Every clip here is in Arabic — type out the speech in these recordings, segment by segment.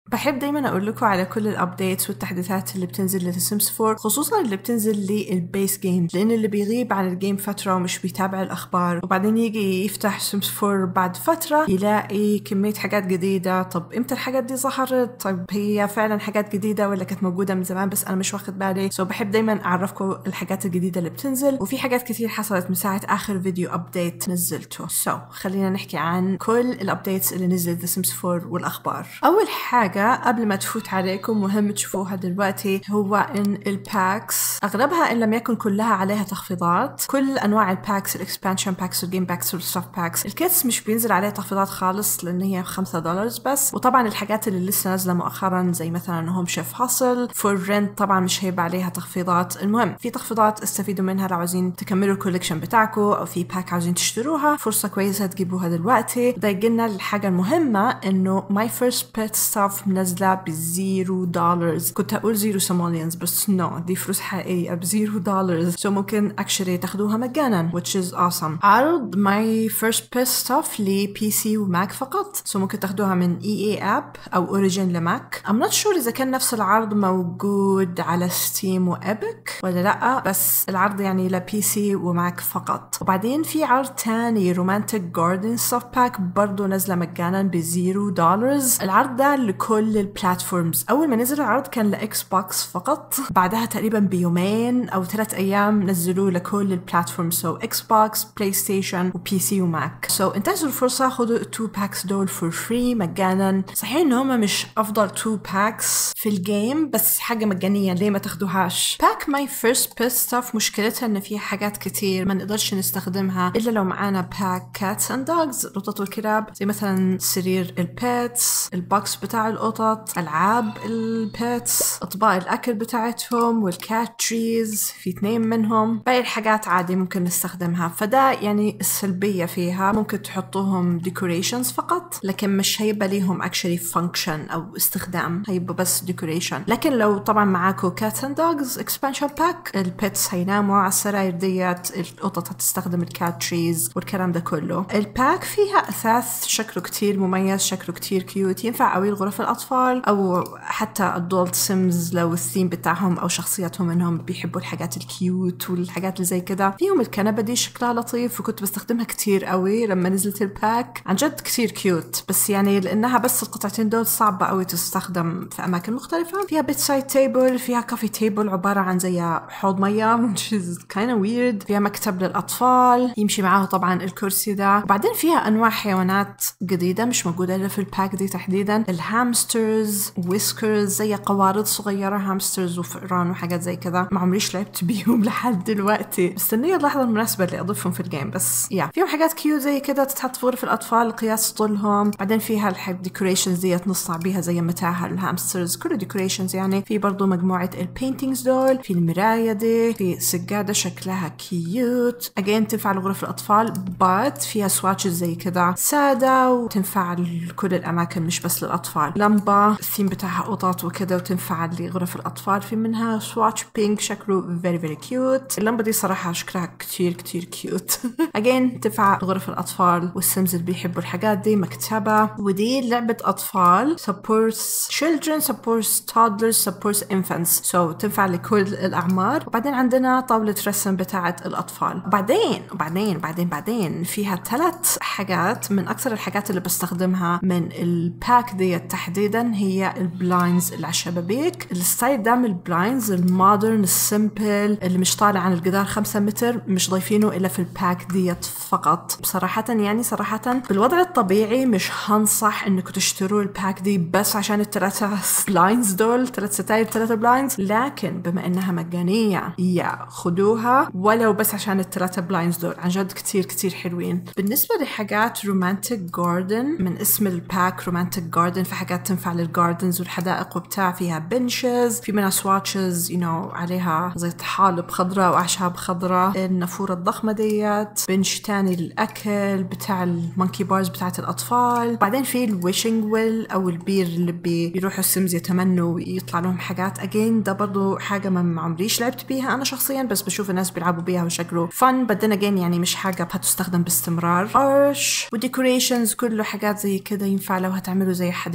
بحب دايما اقول لكم على كل الابديتس والتحديثات اللي بتنزل للسيمز 4، خصوصا اللي بتنزل للبيس جيم، لان اللي بيغيب عن الجيم فتره ومش بيتابع الاخبار وبعدين يجي يفتح سيمز 4 بعد فتره يلاقي كميه حاجات جديده. طب امتى الحاجات دي ظهرت؟ طب هي فعلا حاجات جديده ولا كانت موجوده من زمان بس انا مش واخد بالي؟ بحب دايما اعرفكم الحاجات الجديده اللي بتنزل، وفي حاجات كتير حصلت من ساعه اخر فيديو ابديت نزلته. خلينا نحكي عن كل الابديتس اللي نزلت لسيمز 4 والاخبار. اول حاجه قبل ما تفوت عليكم مهم تشوفوها دلوقتي هو ان الباكس اغلبها ان لم يكن كلها عليها تخفيضات. كل انواع الباكس، الاكسبانشن باكس والجيم باكس والستاف باكس، الكيتس مش بينزل عليها تخفيضات خالص لان هي $5 بس. وطبعا الحاجات اللي لسه نازله مؤخرا زي مثلا هوم شيف هاسل فور رنت طبعا مش هيبقى عليها تخفيضات. المهم في تخفيضات استفيدوا منها لو عاوزين تكملوا الكوليكشن بتاعكم او في باك عاوزين تشتروها، فرصه كويسه تجيبوها دلوقتي. ده يجينا الحاجه المهمه انه ماي فيرست بيت ستاف منزله $0. كنت هقول 0 سوماليانز بس نو، دي فلوس حقيقيه $0. ممكن اكشلي تاخدوها مجانا which is awesome. عرض ماي فيرست بيت ستاف لبي سي وماك فقط، ممكن تاخدوها من EA اب او اوريجين لماك. I'm not sure اذا كان نفس العرض موجود على ستيم وابيك ولا لا، بس العرض يعني لبي سي وماك فقط. وبعدين في عرض تاني رومانتيك جاردن ستاف باك برضو نزله مجانا $0. العرض ده لكل البلاتفورمز. اول ما نزل العرض كان لاكس بوكس فقط، بعدها تقريبا بيومين او 3 ايام نزلوه لكل البلاتفورمز، اكس بوكس، بلاي ستيشن وبي سي وماك. انتهزوا الفرصه، خدوا ال2 باكس دول فور فري مجانا. صحيح ان هما مش افضل 2 باكس في الجيم بس حاجه مجانيه، ليه ما تاخدوهاش؟ باك ماي فيرست بيت ستاف مشكلتها ان فيها حاجات كتير ما نقدرش نستخدمها الا لو معانا باك كاتس اند دوجز، القطط والكلاب، زي مثلا سرير البيتس، البوكس بتاع القطط، العاب البيتس، اطباق الاكل بتاعتهم، والكات تريز في 2 منهم. باقي الحاجات عادي ممكن نستخدمها. فده يعني السلبيه فيها، ممكن تحطوهم ديكوريشنز فقط لكن مش هيبقى ليهم اكشلي فانكشن او استخدام، هيبقى بس ديكوريشن. لكن لو طبعا معاكو كات اند دوجز اكسبانشن باك، البيتس هيناموا على السراير ديت، القطط هتستخدم الكات تريز والكلام ده كله. الباك فيها اثاث شكله كتير مميز، شكله كتير كيوت، ينفع قوي لغرف الاطفال او حتى ادولت سيمز لو الثيم بتاعهم او شخصياتهم انهم بيحبوا الحاجات الكيوت والحاجات اللي زي كده. فيهم الكنبه دي شكلها لطيف وكنت بستخدمها كتير قوي لما نزلت الباك، عن جد كتير كيوت، بس يعني لانها بس القطعتين دول صعبه قوي تستخدم في اماكن مختلفه. فيها بيت سايد تيبل، فيها كافي تيبل عباره عن زي حوض ميه which is kind of weird، فيها مكتب للاطفال يمشي معاه طبعا الكرسي ده. وبعدين فيها انواع حيوانات جديده مش موجوده الا في الباك دي تحديدا، الهامسترز، ويسكرز، زي قوارض صغيره، هامسترز وفئران وحاجات زي كده. ما عمريش لعبت بيهم لحد دلوقتي، مستنيه اللحظه المناسبه اللي اضيفهم في الجيم. بس فيهم حاجات كيوت زي كده تتحط في غرف الاطفال قياس طولهم. بعدين فيها الديكوريشنز ديت نصنع بيها زي متاهه الهامسترز، كله ديكوريشنز يعني. في برضو مجموعه البينتينجز دول، في المرايه دي، في سجاده شكلها كيوت اجين تنفع لغرف الاطفال، بات فيها سواتشز زي كده ساده وتنفع لكل الاماكن مش بس للاطفال. لمبه الثيم بتاعها قطط وكده وتنفع لغرف الاطفال. في منها سواتش بينك شكله فيري فيري كيوت. اللمبه دي صراحه شكلها كتير كتير كيوت اجين تنفع لغرف الاطفال والسيمز اللي بيحبوا الحاجات دي. مكتبه، ودي لعبه اطفال supports children, supports toddlers, supports infants، تنفع لكل الاعمار. وبعدين عندنا طاوله رسم بتاعه الاطفال. وبعدين فيها 3 حاجات من اكثر الحاجات اللي بستخدمها من الباك دي تحديدا، هي البلاينز اللي على الشبابيك. الستايل ده من البلاينز المودرن السيمبل اللي مش طالع عن الجدار 5 متر، مش ضايفينه الا في الباك ديت فقط. صراحه بالوضع الطبيعي مش هنصح انكم تشتروا الباك دي بس عشان ال3 بلاينز دول، 3 ستايل 3 بلاينز، لكن بما انها مجانيه خدوها ولو بس عشان ال3 بلاينز دول، عن جد كتير كتير حلوين. بالنسبه لحاجات رومانتيك جاردن، من اسم الباك رومانتيك جاردن، في حاجات تنفع للجاردنز والحدائق وبتاع. فيها بنشز، في منها سواتشز عليها زي طحالب خضراء واعشاب خضراء، النافوره الضخمه ديت، بنش تاني للاكل بتاع المونكي بارز بتاعت الاطفال. بعدين في الويشنج ويل او البير اللي بيروحوا السيمز يتمنوا ويطلع لهم حاجات اجين. ده برضو حاجه ما عمريش لعبت بيها انا شخصيا، بس بشوف الناس بيلعبوا بيها وشكله فن، بدنا اجين يعني مش حاجه هتستخدم باستمرار. ارش وديكوريشنز كله حاجات زي كده، ينفع لو هتعملوا زي حديقه قديمه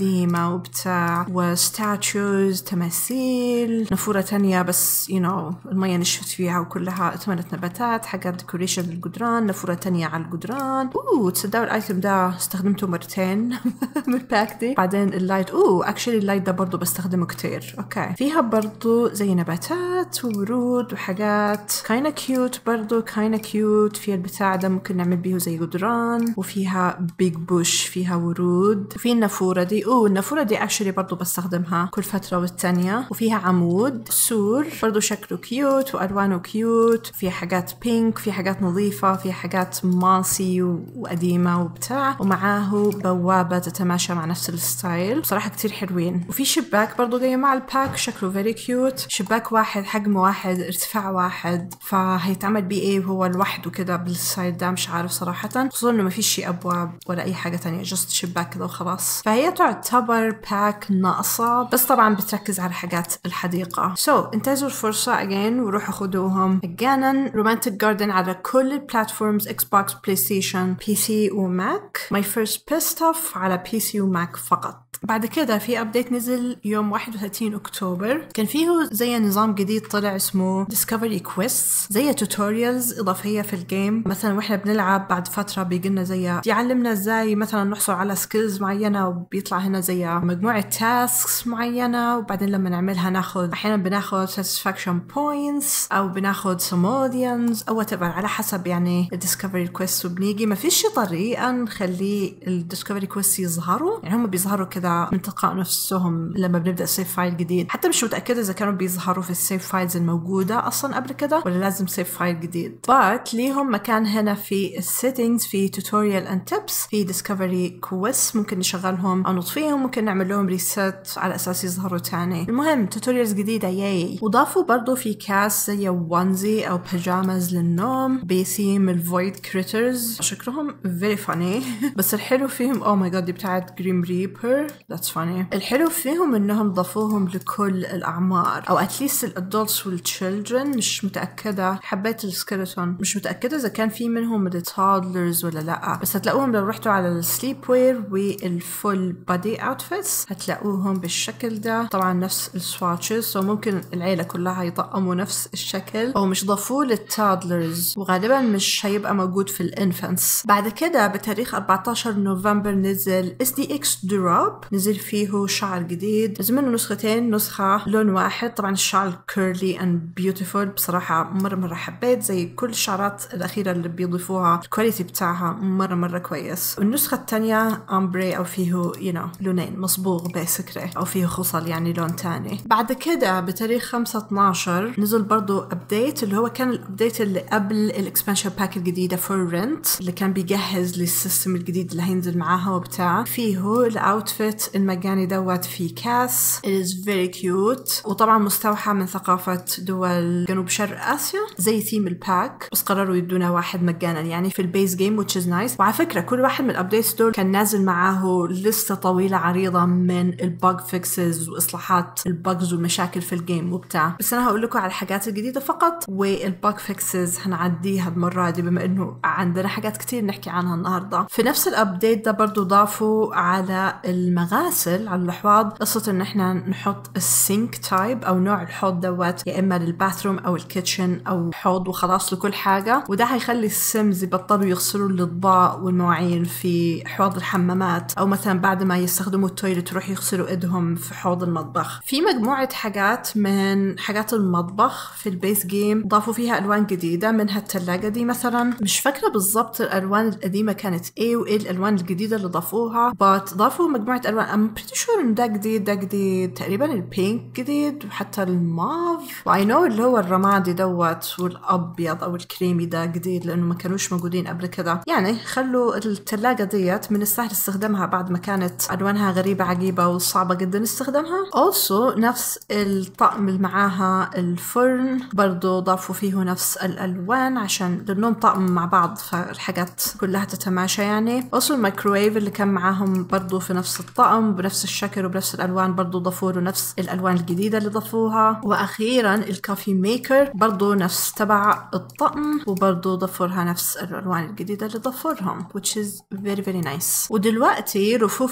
قديمة وبتاع، وستاتشوز تماثيل، نافورة تانية بس المية نشفت فيها وكلها اكتملت نباتات، حاجات ديكوريشن للجدران، نافورة تانية على الجدران. تصدقوا الايتم ده استخدمته مرتين من الباك دي. بعدين اللايت اكشلي اللايت ده برضو بستخدمه كتير. اوكي، فيها برضو زي نباتات وورود وحاجات كاينة كيوت، برضو كاينة كيوت. فيها البتاع ده ممكن نعمل بيه زي جدران، وفيها بيج بوش فيها ورود. وفي النافورة دي النافورة دي اكشلي برضو بستخدمها كل فترة والتانية. وفيها عمود سور برضو شكله كيوت والوانه كيوت. فيها حاجات بينك، في حاجات نظيفة، في حاجات ماسي وقديمة وبتاع، ومعاه بوابة تتماشى مع نفس الستايل. بصراحة كتير حلوين. وفي شباك برضو جاي مع الباك شكله فيري كيوت. شباك واحد، حجم واحد، ارتفاع واحد، فهيتعمل بيه ايه وهو لوحده كده بالسايد ده؟ مش عارف صراحة، خصوصا انه ما فيش شي ابواب ولا اي حاجة تانية، جست شباك كده وخلاص. فهي تعتبر باك ناقصة، بس طبعا بتركز على حاجات الحديقة. انتهزوا الفرصة again وروحوا خدوهم مجانا. رومانتيك جاردن على كل البلاتفورمز، اكس بوكس، بلاي ستيشن، بي سي وماك. ماي فيرست بيستف على بي سي وماك فقط. بعد كده في ابديت نزل يوم 31 اكتوبر، كان فيه زي نظام جديد طلع اسمه Discovery Quests، زي توتوريالز اضافيه في الجيم. مثلا واحنا بنلعب بعد فتره بيجينا زي يعلمنا ازاي مثلا نحصل على سكيلز معينه، وبيطلع هنا زي مجموعه تاسكس معينه، وبعدين لما نعملها احيانا بناخد satisfaction points او بناخد simoleons او whatever على حسب يعني الديسكفري كويست. وبنيجي ما فيش طريقه نخلي الديسكفري كويست يظهروا، يعني هم بيظهروا كده من تلقاء نفسهم لما بنبدا سيف فايل جديد. حتى مش متاكده اذا كانوا بيظهروا في السيف فايلز الموجوده اصلا قبل كده ولا لازم سيف فايل جديد. بات ليهم مكان هنا في السيتنجز، في توتوريال اند تيبس، في ديسكفري كويست ممكن نشغلهم او نطفيهم، ممكن نعمل لهم ريست على اساس يظهروا تاني. المهم توتوريالز جديده ياي. وضافوا برضو في كاس زي وانزي او بيجامز للنوم بثيم الفويد كريترز، شكلهم فيري فاني. بس الحلو فيهم او ماي جاد دي بتاعت جريم ريبر، that's funny. الحلو فيهم انهم ضافوهم لكل الاعمار او اتليست الادولتس والتشيلدرن. مش متاكده، حبيت السكيلتون، مش متاكده اذا كان في منهم التادلرز ولا لا، بس هتلاقوهم لو رحتوا على السليب وير والفول بادي اوتفيتس هتلاقوهم بالشكل ده. طبعا نفس السواتشز، وممكن العيله كلها يطقموا نفس الشكل، او مش ضافوه للتادلرز، وغالبا مش هيبقى موجود في الانفنتس. بعد كده بتاريخ 14 نوفمبر نزل SDX دروب، نزل فيه شعر جديد، نزل منه نسختين، نسخة لون واحد. طبعا الشعر كيرلي اند بيوتيفول، بصراحة مرة حبيت زي كل الشعرات الأخيرة اللي بيضيفوها، الكواليتي بتاعها مرة كويس. والنسخة الثانية امبري، أو فيه لونين مصبوغ بيسكلي، أو فيه خصل يعني لون تاني. بعد كده بتاريخ 5/12 نزل برضو أبديت، اللي هو كان الأبديت اللي قبل الإكسبانشن باك الجديدة فور رنت، اللي كان بيجهز للسيستم الجديد اللي هينزل معاها وبتاع. فيه الاوتفيت المجاني دوت في كاس، it is very cute، وطبعا مستوحى من ثقافة دول جنوب شرق آسيا زي ثيم الباك، بس قرروا يدونا واحد مجانا يعني في البيس جيم which is nice. وعلى فكرة كل واحد من الابديتس دول كان نازل معاه لستة طويلة عريضة من الباج فيكسز واصلاحات الباجز والمشاكل في الجيم وبتاع، بس انا هقول لكم على الحاجات الجديدة فقط، والباج فيكسز هنعديها المرة دي بما انه عندنا حاجات كتير نحكي عنها النهاردة. في نفس الابديت ده برضو ضافوا على المغاسل، على الحوض، قصة ان احنا نحط السينك تايب او نوع الحوض دوت، يا اما للباثروم او الكيتشن او حوض وخلاص لكل حاجة. وده هيخلي السيمز يبطلوا يغسلوا الاطباق والمواعين في حوض الحمامات، او مثلا بعد ما يستخدموا التويلت يروح يغسلوا ايدهم في حوض المطبخ. في مجموعة حاجات من حاجات المطبخ في البيس جيم ضافوا فيها الوان جديدة، منها الثلاجة دي مثلا، مش فاكرة بالضبط الالوان القديمة كانت ايه وايه الالوان الجديدة اللي ضافوها، ضافوا مجموعة ألوان. I'm pretty sure إن ده جديد تقريبا البينك جديد، وحتى الماف، وI know اللي هو الرمادي دوت والأبيض أو الكريمي ده جديد لأنه ما كانوش موجودين قبل كده. يعني خلوا الثلاجة ديت من السهل استخدامها بعد ما كانت ألوانها غريبة عجيبة وصعبة جدا استخدامها. also نفس الطقم اللي معاها الفرن برضو ضافوا فيه نفس الألوان عشان لأنهم طقم مع بعض فالحاجات كلها تتماشى يعني. also الميكروويف اللي كان معاهم برضو في نفس الطقم بنفس الشكل وبنفس الألوان، برضو ضافوا له نفس الألوان الجديدة اللي ضافوها. وأخيرا الكافي ميكر برضو نفس تبع الطقم، وبرضو ضافوا لها نفس الألوان الجديدة اللي ضافوا لهم which is very nice. ودلوقتي رفوف الأحذية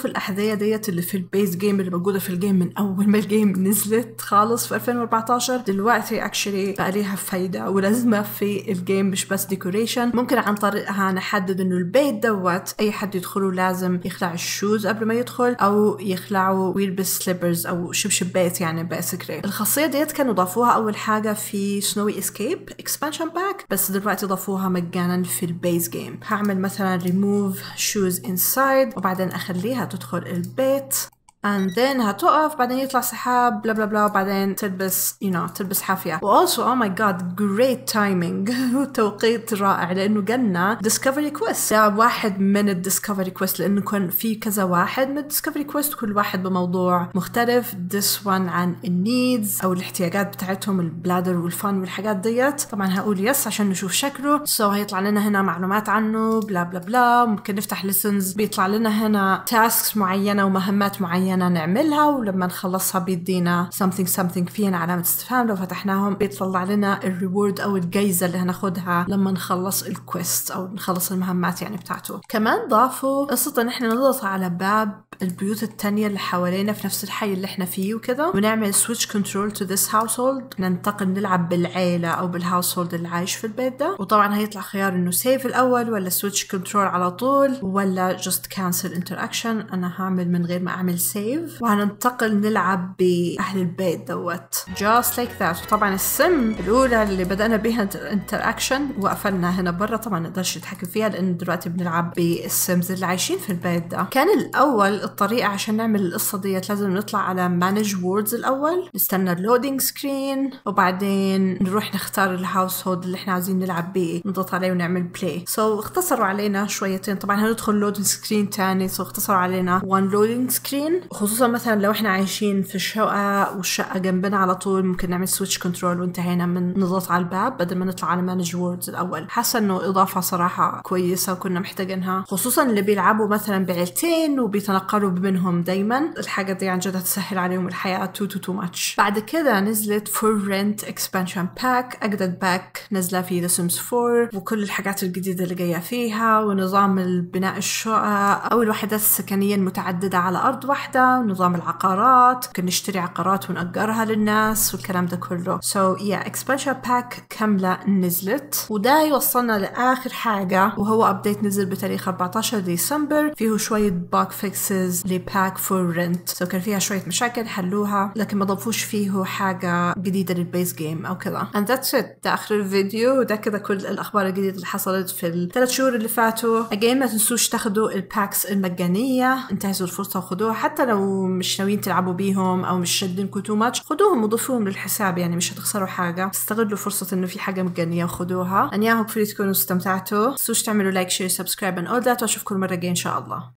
القضية ديت اللي في البيس جيم اللي موجودة في الجيم من أول ما الجيم نزلت خالص في 2014 دلوقتي actually بقى ليها فايدة ولازمة في الجيم، مش بس ديكوريشن. ممكن عن طريقها نحدد إنه البيت دوت أي حد يدخله لازم يخلع الشوز قبل ما يدخل أو يخلعه ويلبس سليبرز أو شبشب بيت يعني باسكلي. الخاصية ديت كانوا ضافوها أول حاجة في سنوي اسكيب اكسبانشن باك، بس دلوقتي ضافوها مجانا في البيس جيم. هعمل مثلا remove shoes inside وبعدين أخليها تدخل البيت and then هتقف، بعدين يطلع سحاب بلا بلا بلا، وبعدين تلبس تلبس حافية. also oh my god great timing توقيت رائع لأنه جالنا discovery quest. ده واحد من الديسكفري كويست لأنه كان في كذا واحد من الديسكفري كويست كل واحد بموضوع مختلف. this one عن النيدز أو الاحتياجات بتاعتهم، البلادر والفن والحاجات ديت. طبعا هقول يس عشان نشوف شكله. so هيطلع لنا هنا معلومات عنه بلا بلا بلا. ممكن نفتح lessons بيطلع لنا هنا tasks معينة ومهمات معينة نعملها، ولما نخلصها بيدينا something فينا علامة استفهام. لو فتحناهم بيطلع لنا الريورد أو الجايزة اللي هناخدها لما نخلص الكويست أو نخلص المهمات يعني بتاعته. كمان ضافوا قصة إن إحنا نضغط على باب البيوت التانية اللي حوالينا في نفس الحي اللي إحنا فيه وكده، ونعمل switch control to this household، ننتقل نلعب بالعيلة أو بالهاوسهولد اللي عايش في البيت ده. وطبعا هيطلع خيار إنه save الأول ولا switch control على طول ولا just cancel interaction. أنا هعمل من غير ما أعمل save وهننتقل نلعب بأهل البيت دوت just like that. وطبعا السم الأولى اللي بدأنا بيها interaction وقفلنا هنا برا، طبعا نقدرش نتحكم فيها لأن دلوقتي بنلعب بالسمز اللي عايشين في البيت ده. كان الأول الطريقة عشان نعمل القصة ديت لازم نطلع على manage words الأول، نستنى اللودينج سكرين، وبعدين نروح نختار الهاوس هولد اللي احنا عايزين نلعب بيه، نضغط عليه ونعمل بلاي. اختصروا علينا شويتين. طبعا هندخل لودينج سكرين تاني، اختصروا علينا one loading screen. خصوصا مثلا لو احنا عايشين في الشقة والشقة جنبنا على طول ممكن نعمل سويتش كنترول وانتهينا من نضغط على الباب بدل ما نطلع على مانج ووردز الأول. حاسة انه إضافة صراحة كويسة وكنا محتاجينها، خصوصا اللي بيلعبوا مثلا بعيلتين وبيتنقلوا بينهم دايما. الحاجة دي عن جد هتسهل عليهم الحياة too much. بعد كده نزلت For Rent Expansion Pack، أجدد باك نزلة في The Sims 4 وكل الحاجات الجديدة اللي جاية فيها، ونظام البناء الشقق أو الوحدات السكنية المتعددة على أرض واحدة، ونظام العقارات، ممكن نشتري عقارات ونأجرها للناس والكلام ده كله. expansion pack كاملة نزلت، وده يوصلنا لآخر حاجة وهو أبديت نزل بتاريخ 14 ديسمبر فيه شوية باك فيكسز لباك فور رنت. كان فيها شوية مشاكل حلوها لكن ما ضافوش فيه حاجة جديدة للبيس جيم أو كذا. and that's it. ده آخر الفيديو وده كده كل الأخبار الجديدة اللي حصلت في ال3 شهور اللي فاتوا. again ما تنسوش تاخدوا الباكس المجانية، انتهزوا الفرصة وخدوها، حتى لو مش ناويين تلعبوا بيهم أو مش شادينكوا تو ماتش خدوهم وضيفوهم للحساب، يعني مش هتخسروا حاجة. استغلوا فرصة إنه في حاجة مجانية وخدوها. أنا يا هوب تكونوا استمتعتوا. تنسوش تعملوا لايك شير سبسكرايب and all that، وأشوفكم المرة الجاية إن شاء الله.